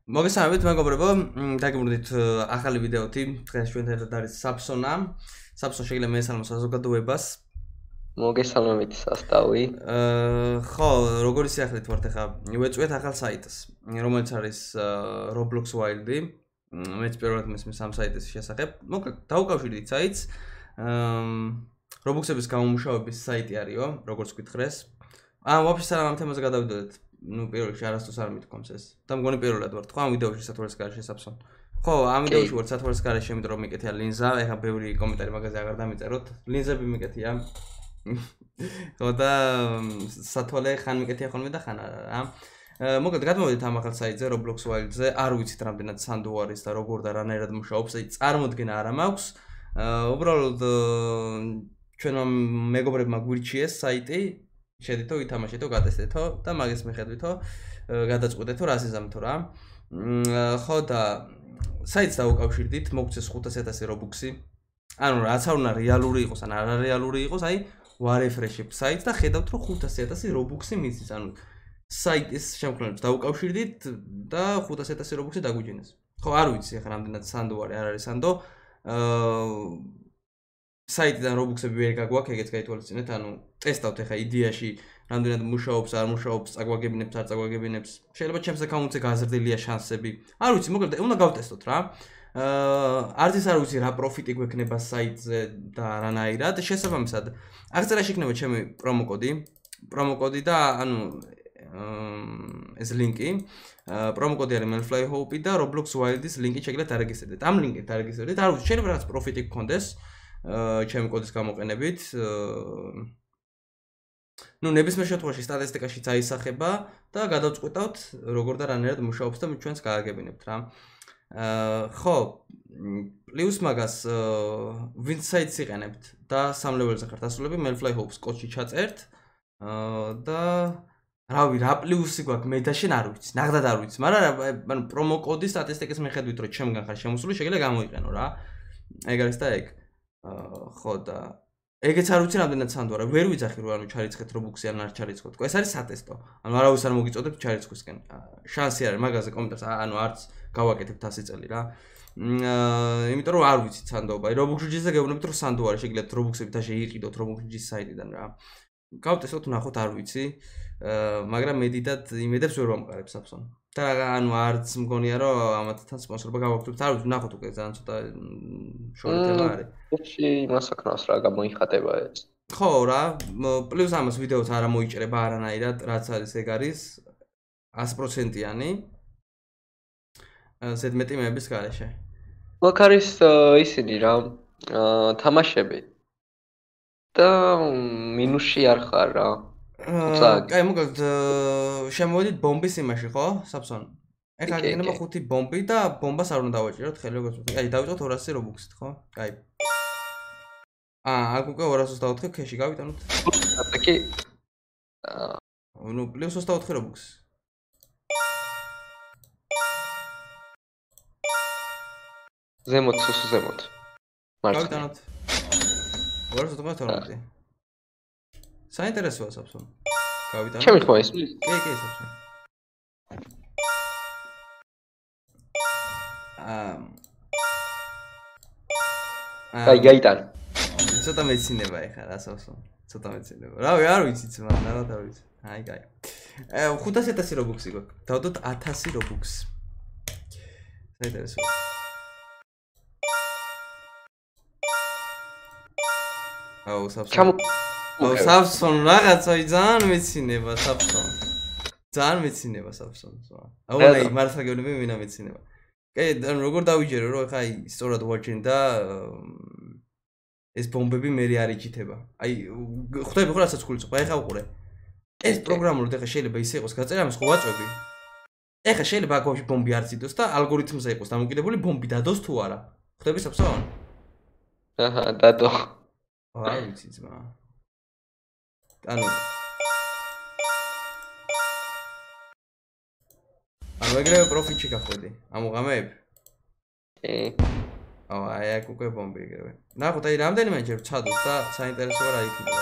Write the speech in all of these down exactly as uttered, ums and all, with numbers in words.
მოგესალმებით მეგობრებო, დაგემრუდით ახალი ვიდეოთი. დღეს ჩვენთან ერთად არის საბსონა. საბსონ შეიძლება მეესალმოს საზოგადოებას. მოგესალმებით სასტავი. აა ხო, როგორი სიახლით ვართ ახლა? ვეწვიეთ ახალ საიტს, რომელიც არის Roblox Wild-ი. მეც პირველად მესმის ამ საიტის შესახებ. მოკლედ, დაუკავშირდით საიტს. აა რობუქსების გამომუშავების საიტი არისო, როგორც გითხრეს. აა, ვაფშე სანამ ამ თემაზე გადავიდოდეთ. Ну, პირველ რიგში არასდროს არ მithქვამს ეს. და მგონი პირველად ვართ, ხო, ამ ვიდეოში სათვალის გარეშე საბსონ. ხო, ამ ვიდეოში ვართ სათვალის გარეშე, იმიტომ რომ მიკეთია ლინზა, ეხა ბევრი კომენტარი მაგაზე აღარ დამიწეროთ. ლინზები მიკეთია. ხო და სათვალე ხან მიკეთია ხოლმე და ხან არა რა. მოკლედ გადმოვიდეთ ამ ახალ საიტზე, Roblox Wild-ზე. არ ვიცით რამდენად სანდო არის და როგორ და რანაირად მუშაობს, აი წარმოდგენა არა მაქვს. უბრალოდ ჩვენმა მეგობრებმა გვირჩიეს საიტი. შედითო, ვითამაშეთო, გატესტეთო და მაგის მიხედვითო გადაწყვეტეთო რა ზიზამთო რა. ხო და საიტს დაუკავშირდით, მოგცეს ხუთას ათასი რობუქსი. ანუ რაც არ უნდა რეალური იყოს, ან არარეალური იყოს, აი ვარეფრეშებ საიტს და ხედავთ რომ ხუთას ათასი რობუქსი მისცეს. ანუ საიტის შემქმნელებს დაუკავშირდით და ხუთას ათასი რობუქსი დაგვიჯინეს. ხო, არ ვიცი ახლა რამდენად სანდო არის, არ არის სანდო. აა საიტიდან რობუქსები ვერ გაგვაქვს, ეგეც გაითვალისწინეთ, ანუ ტესტავთ ახლა იდეაში, რამდენად მუშაობს, არ მუშაობს, წაგვაგებინებს, არ წაგვაგებინებს. შეიძლება ჩემს აკაუნტზე გაზრდილია შანსები. არ ვიცი, მოკლედ უნდა გავტესტოთ რა. აა არც ის არ ვიცი რა პროფიტი გვექნება საიტზე და რანაირად. შესაბამისად, აღწერაში იქნება ჩემი პრომოკოდი, პრომოკოდი და ანუ ეს ლინკი. პრომოკოდი არის MelFlyHope და Roblox Wild-ის ლინკი შეგიძლიათ დარეგისტრირდეთ. ამ ლინკით დარეგისტრირდეთ. არ ვიცი, შეიძლება რაღაც პროფიტი გქონდეს. ჩემი კოდის გამოყენებით. ნუ ნებისმიერ შემთხვევაში სტატისტიკაში წაისახება და გადავწყვეტავთ როგორ და რანაირად მუშაობს და ჩვენს გააგებინებთ რა. ხო, პლუს მაგას ვინც საიტს იყენებთ და სამ ლეველზე ხართ ასულები, MelFlyHope-ს კოდში ჩაწერთ და რავი, რა პლუსი გვაქვს, მე და შენ არ ვიცი, ნახდად არ ვიცი, მაგრამ ანუ პრომო კოდის სტატისტიკის მიხედვით რომ ჩემგან ხარ შემოსული, შეგიძლია გამოიყენო რა. ეგ არის და ეგ. ხო და ეგეც არ ვიცი რამდენად სანდო არა, ვერ ვიძახი რომ ანუ ჩარიცხეთ რობუქსი ან არ ჩარიცხოთ. ეს არის სატესტო. ანუ არავის არ მოგიწოდებთ ჩარიცხვისკენ. შანსი არის მაგაზე კომენტარს ანუ არც გავაკეთებთ ასი წელი რა. აა იმიტომ რომ არ ვიცით სანდოობა. რობუქსჯიზე გეუბნებით რომ სანდო არის, შეგიძლიათ რობუქსები და შეიყიდოთ რობუქსჯის საიტიდან რა. გავტესტოთ, ნახოთ, არ ვიცი. აა მაგრამ მედიდად იმედებს ვერ ვამყარებ საბსონ. და ანუ არც მგონია რომ ამათთან სპონსორობა გავაკეთებთ. არ ვიცი, ნახოთ უკვე ძალიან ცოტა შორითება არის. ხუთში მასაკნავს რა გამოიხატება ეს. ხო რა, პლუს ამას ვიდეოც არ მოიჭრება არანაირად, რაც არის ეგ არის ასი პროცენტიანი. ზედმეტი მეების გარეშე. მაგ არის ისინი რა, თამაშები. და მინუსში არ ხარ რა. კაი, მოკლედ შემოვედით ბომბის იმაში, ხო, საბსონ? ეხლა გიქნება ხუთი ბომბი და ბომბას არ უნდა დავაჭიროთ ხელი როგორც ვთქვი. აი, დავიწყოთ ორასი რობუქსით, ხო? კაი. აა, აქ უკვე ორას ოცდაოთხი ქეში გავიტანოთ. აკი ნუ პლუს ოცდაოთხი რობუქსი. ზემოთ, სუსუ ზემოთ. გავიტანოთ. ორას ოცდაოთხი. საინტერესოა საბსონ. გავიტანოთ. ჩემი ხმა ის. კი, კი, საბსონ. აა აი, გაიტან. ცოტა მეცინება ეხლა რა საბსონ. ცოტა მეცინება. რავი, არ ვიცით მაგრამ რა არ ვიცი. აი, კაი. აა ხუთას ათასი რობუქსი გვაქვს. დავდოთ ათასი რობუქსი. საინტერესოა. აუ, საბსონ. აუ საბსონ რაღაცა ძალიან მეცინება საბსონ. ძალიან მეცინება საბსონ. აუ აი მართლა გეუბნები ვინა მეცინება. კაი, ანუ როგორ დავიჯერო რომ ხა აი სწორად ვაჩენ და ეს ბომბები მე არ იჭითება. აი ხვდები ხო რასაც ხულიც ხო ეხა უყურე. ეს პროგრამულად ეხა შეიძლება ისე იყოს გაწერა ამის ხო ვაწვევი. ეხა შეიძლება აქ ვაფშე ბომბი არ ციდოს და ალგორითმზე იყოს დამოკიდებული ბომბი დადოს თუ არა. ხვდები საბსონ? აჰა, დადო. არ ვიცი ძმა. ანუ ანუ ეგრევე პროფიტში გახვედი ამ უღამეებ? კი. აუ აი აქ უკვე ბომბი ეგრევე. ნახოთ აი რამდენიმე ჯერ ვცადოთ და საინტერესოა რა იქნება.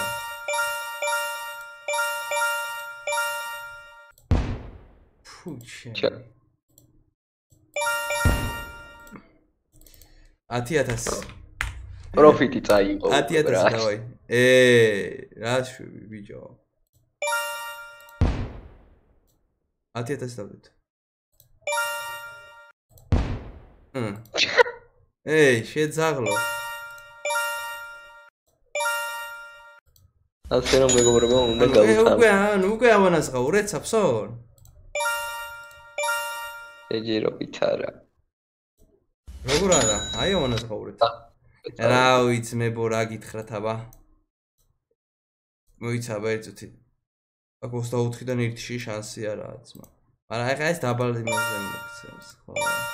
ფუჩე. ათი ათასი. პროფიტი წაიღო. ათი ათასი დავაი. ე, რა შვი ბიჭო. ათი ათასი დავდეთ. ჰმ. ეი, შეძაღლო. ასე რომ მეგობრებო, უნდა გავუთავო. უკვე, ანუ უკვე ავანაზღაურეთ საფსონ? ეჯერობით არა. როგორ არა? აი ავანაზღაურეთ. რა ვიცი, მებო რა გითხრათ აბა. მოიცაბა ერთუთი. აქ ოცდაოთხიდან ერთში შანსი არაა ძმა. მაგრამ ახლა ეს დაბალ იმაზე მოგცემს, ხო?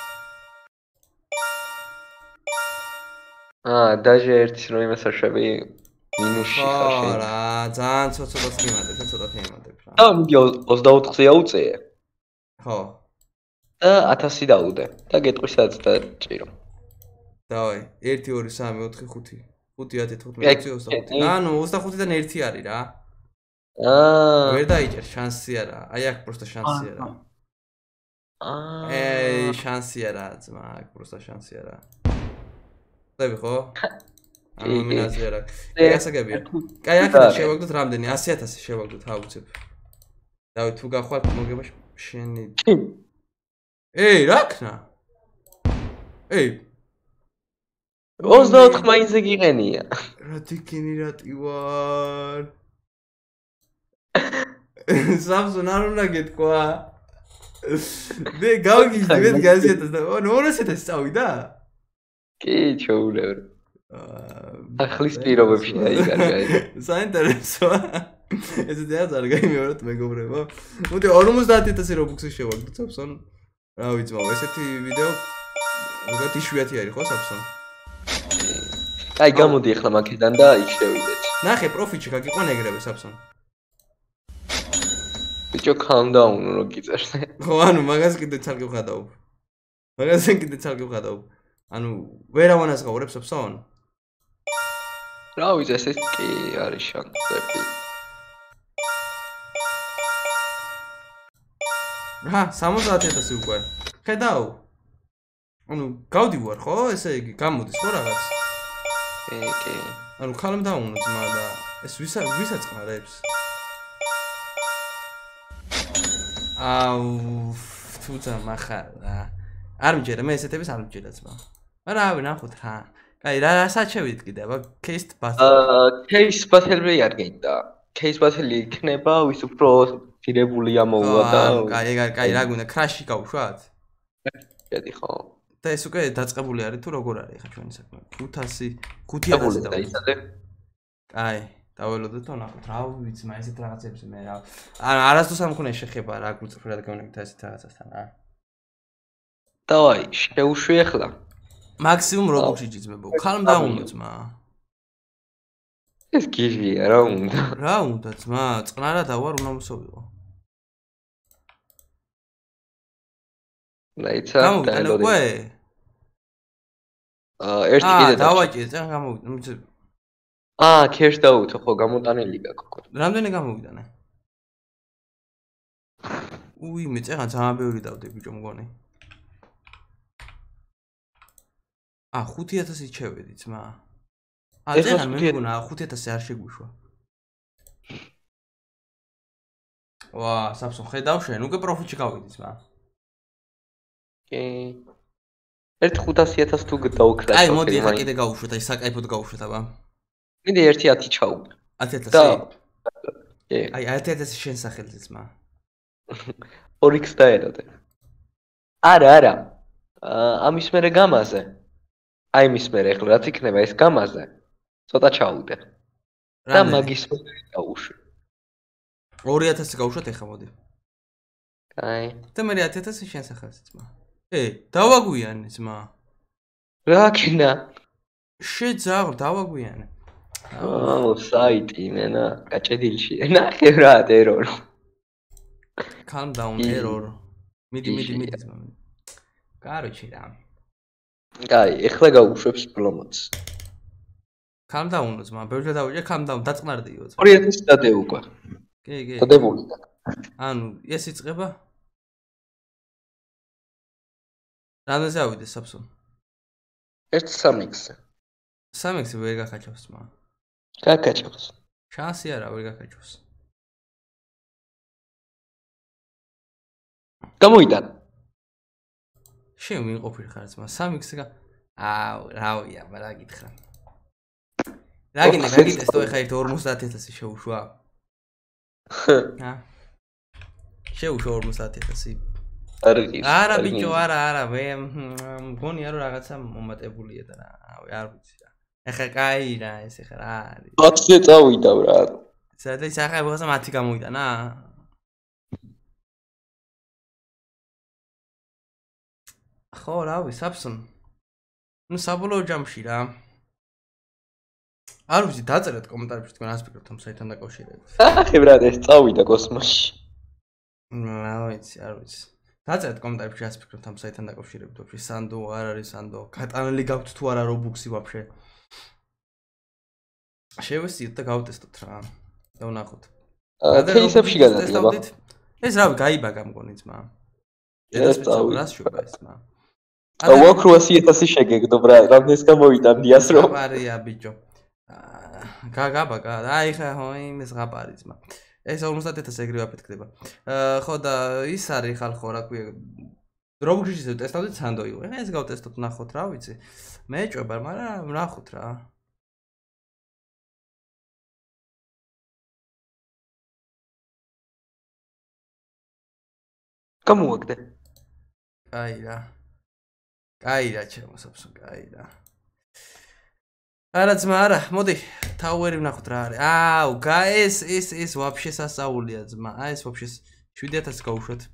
აა, დაჟე ერთის რომ იმასაშები მინუსში ხარ შენ. ხო რა, ძალიან ცოტა-ცოტას გიმატებ, ცოტა-ცოტა იმატებ რა. და მიდი ოცდაოთხზე აუწეე. ხო. და ათასი დაუდე და გეტყვისაც დაჭირო. დავაი, ერთი, ორი, სამი, ოთხი, ხუთი. ხუთი, ათი, თხუთმეტი, ოცდახუთი. ანუ ოცდახუთიდან ერთი არის რა. აა. ვერ დაიჭერ, შანსი არა. აი აქ პროსტა შანსი არა. აა. ეი, შანსი არა, ძმა, აქ პროსტა შანსი არა. ხდები ხო? ანუ მინაზე არა. კი, ასაგებია. კაი, აქედან შევაგდოთ რამდენი? ასი ათასი შევაგდოთ, აუცებ. დავით, თუ გახვალ მოგება შენი. ეი, რა ქნა? ეი. ოცდაოთხ მაინზე გიყენია. რა დიგენერატი ვარ. სამსონ არ უნდა გეთქვა. მე გავგიჟდი, მე გაზეთას და ორასი ათასი წავიდა? კი, ჩაულევ. ახლის პირობებში დაიგარგა. საინტერესოა. ესეთი არ გაიმეოროთ მეგობრებო. მოდი ორმოცდაათი ათასი რობუქსის შევაგდოთ საფსონ. რა ვიცი, მაგრამ ესეთი ვიდეო უბრალოდ იშვიათი არის ხო საფსონ? აი, გამოდი ახლა მაგიდან და იქ შევიდეთ. ნახე, პროფიტში გაგიყვან ეგრევე საფსონ. ბიჭო, calm down რო გიწერს. ხო, ანუ მაგას კიდე ცალკე ვხადაობ. მაგას კიდე ცალკე ვხადაობ. ანუ ვერ ავანაზღაურებ საფსონ? რა ვიცი, ეს კი არის შანსები. რა, სამოცდაათი ათასი უკვე. ხედავ? ანუ გავდივარ ხო? ესე იგი, გამოდის ხო რაღაც? კი, კი. ანუ calm down ძმა და ეს ვისა ვისაწყნარებს? აუ, თუცა მახარა. არ მჯერა, მე ესეთების არ მჯერა ძმა. მაგრამ რავი, ნახოთ რა. კაი, რა რასაც შევიდეთ კიდე, აბა, case battle. აა, case battle-ი არ გინდა. case battle-ი იქნება, ვის უფრო ძირებული ამოვა და კაი, კაი, კაი, რა გვინდა, crash-ი გავუშვათ? შედი ხო. და ეს უკვე დაწყებული არის თუ როგორ არის ხა ჩვენი საქმე? ხუთასი, ხუთი ათასი დაიცადე. კაი, დაველოდოთ და ნახოთ, რა ვიცი, მაგ ესეთ რაღაცებს მე რა. ან არასდროს არ მქონია შეხება რა გულწრფელად გეუბნებით ესეთ რაღაცასთან რა. დავაი, შეუშვი ახლა. მაქსიმუმ რობუქსი ჯიძმებო, calm down ძმა. ეს გიჟია, რა უნდა? რა უნდა ძმა, წყნარა დავარ, უნდა მოსოვიყო. დაიცა, გამოვიტანე უკვე? აა, ერთი კიდე და. დავაჭირე, წან გამოვიტანე. აა, cash დაუთო, ხო, გამოტანილი გაქვს. რამდენი გამოვიტანე? უი, მე წეგან ძალიან ბევრი დავდე ბიჭო მგონი. აა, ხუთი ათასი ჩევედი ძმა. აა, წეგან მე მგონა ხუთი ათასი არ შეგვიშვა. ვა, საფსო ხედავ შენ, უკვე პროფიტში გავიდი ძმა. კი. ერთ ხუთასი ათასი თუ დაუქრა. აი, მოდი ახლა კიდე გავუშვათ, აი საკაიფოდ გავუშვათ აბა. მინდა ერთი ათი ჩაუბ. ათი ათასი. კი. აი, ათი ათასი შენ სახელზე ძმა. ორი ექს დაეროდე. არა, არა. აა, ამის მერე გამაზე. აი მის მერე ახლა რაც იქნება ეს გამაზე. ცოტა ჩაუდე. და მაგის მერე გავუშვი. ორი ათასი გავუშვათ ახლა მოდი. კაი. და მე ათი ათასი შენ სახელზე ძმა. ე, დავაგვიანე ძმა. რა ქინა? შეძაღლ, დავაგვიანე. აუ, საიტი, მენა, გაჭედილში. ნახე რა, error. Calm down, error. მიდი, მიდი, მიდი ძმა. კაროჩი რა. კაი, ეხლა გავუშვებს ბლომოც. Calm down ძმა, ბევრჯერ დავიჭე, calm down, დაწყნარდიო ძმა. ორი ათასი დადე უკვე. კი, კი. დადებული. ანუ, ეს იწყება? რამდენზე ავიდეს Samsung? ერთ სამიქსზე. სამიქსზე ვერ გახაჭავს მა. გაკაჭავს. შანსი არა ვერ გახაჭავს. გამოიტან. შენ ვინ ყოფილი ხარ ძმა? სამიქსზე გა აუ, რავია, რა გითხრა. რა გინდა გაგიტესტო ეხა ერთ ორმოცდაათ ათასი შეუშვა? ჰა. შეუშვა ორმოცდაათ ათასი. არა ბიჭო, არა, არა, მე მგონია რომ რაღაცა მომატებულია და რა, არ ვიცი რა. ეხა კაი რა, ეს ეხა რა არის? ოცზე წავიდა რა. სადა ის ახლა ბოხსა მათი გამოიტანა? ხო, რავი, Samsung. ნუ საბოლოო ჯამში რა. არ ვიცი, დაწერეთ კომენტარებში თქვენ რას ფიქრობთ ამ საიტთან დაკავშირებით. ახე ბრატ, ეს წავიდა კოსმოსში. რა ვიცი, არ ვიცი. დაწერეთ კომენტარებში რას ფიქრობთ ამ საიტთან დაკავშირებით, ვაფშე სანდო არ არის სანდო, გატანილი გაქვთ თუ არა რობუქსი ვაფშე. შევესწრით და გავტესტოთ რა. და ვნახოთ. кейსებში გადადება. ეს რავი, გაიბაგა მგონი ძმა. ეს წავიდა. რას შუბა ეს ძმა? აუ ოქროასი ათასი შეგეგდო ბრატ, რამდენს გამოიტან დიას რომ. გაბარია ბიჭო. გაგაბაგა, აი ხა ხო იმის გაბარი ძმა. ეს ორმოცდაათ ათასი ეგრევე აფეთქდება. ხო და ის არის ხალხო რა ქვია. Roblox-ში ტესტავდით სანდო იყო. ეხა ეს გავტესტოთ, ნახოთ რა ვიცი. მეჭვება, მაგრამ ნახოთ რა. გამოვაგდე. კაი რა. კაი რა ჩემო Samsung, კაი რა. არა ძმა, არა, მოდი, თავერი ვნახოთ რა არის. აუ, გაეს, ეს ეს ვაფშე სასაულია ძმა. აი ეს ვაფშე შვიდი ათასი გავუშვათ.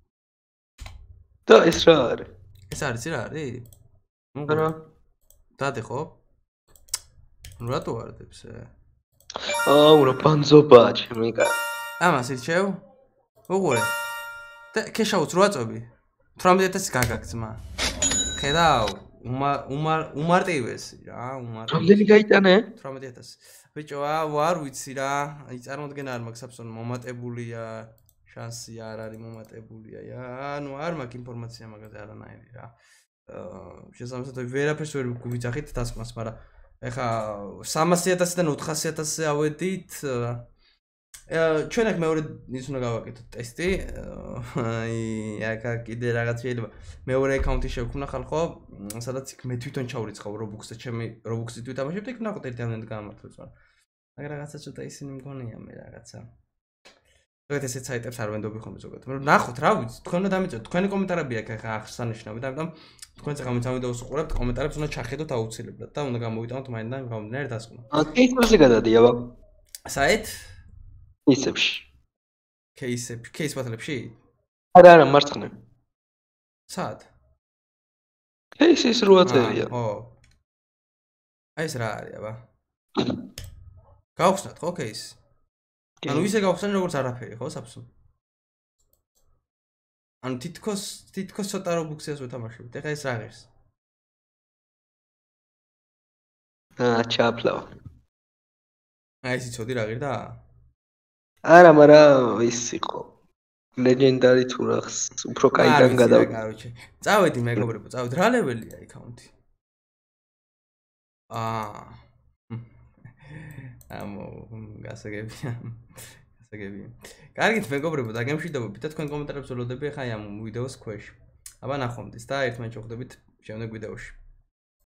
და ეს რა არის? ეს არის რა არის? რა? დადე ხო? ნუ რატო ვარდებს? აუ, რა ბანძობაა ჩემი კაცი. ამას ირჩევ? უყურე. და ქეშაუც რო აწვევი. თვრამეტ ათასი გაგაგძმა. ხედავ, უმარ უმარტივესი რა, უმარტივესი. რამდენი გაიტანე? თვრამეტ ათასი. ბიჭო, აუ, არ ვიცი რა. აი წარმოდგენა არ მაქვს Samsung მომატებულია, შანსი არ არის მომატებულია. ანუ არ მაქვს ინფორმაცია მაგაზე არანაირი რა. აა, შესაბამისად ვერაფერს ვერ გვიძახით დასკვნას, მაგრამ ეხა სამასი ათასიდან ოთხასი ათასზე ავედით. ჩვენ აქ მეორე ის უნდა გავაკეთოთ ტესტი. აი, აქ კიდე რაღაც შეიძლება მეორე აკაუნტი შევქმნა ხალხო, სადაც იქ მე თვითონ ჩავრიცხავ Roblox-ზე, ჩემი Roblox-ით ვითამაშებ და იქ ვნახოთ ერთი ამდენად გამართლებს, მაგრამ მაგრამ რაღაცა ცოტა ისინი მგონია მე რაღაცა. ზოგადად ესეთ საიტებს არ ვენდობი ხოლმე ზოგადად. მაგრამ ნახოთ რა ვიცი, თქვენ უნდა დამეწოთ, თქვენი კომენტარები აქ ახლა აღსანიშნავი და ამიტომ თქვენც ახლა ამ ვიდეოს უყურებთ, კომენტარებს უნდა ჩახედოთ აუცილებლად და უნდა გამოვიტანოთ მაინდან გამომდინარე დასკვნა. кейსებზე გადადია ბა. საით? кейსებში. кейსებში, кейს ბათლებში? არა, არა, მარცხნივ. სად? кейსის რვა წერია. ხო. აი ეს რა არის აბა? გავხსნათ ხო кейსი? ანუ ისე გავხსნათ როგორც არაფერი ხო Samsung? ანუ თითქოს თითქოს ცოტა Roblox-ს ვეთამაშებთ. ეხა ეს რა ღირს? აა, ჩაფლავა. აი ეს იცოდი რა ღირდა? არა, მაგრამ ის იყო ლეგენდარი თუ რახს უფრო კაიდან გადავიდა. კაროჩე. წავედი მეგობრებო, წავედი. რა ლეველია აკაუნტი? აა. ამო, გასაგებია. გასაგებია. კარგით მეგობრებო, დაგემშვიდობებით და თქვენ კომენტარებს ველოდები ახლა ამ ვიდეოს ქვეშ. აბა ნახვამდის და ერთმანეთს შევხვდებით შემდეგ ვიდეოში.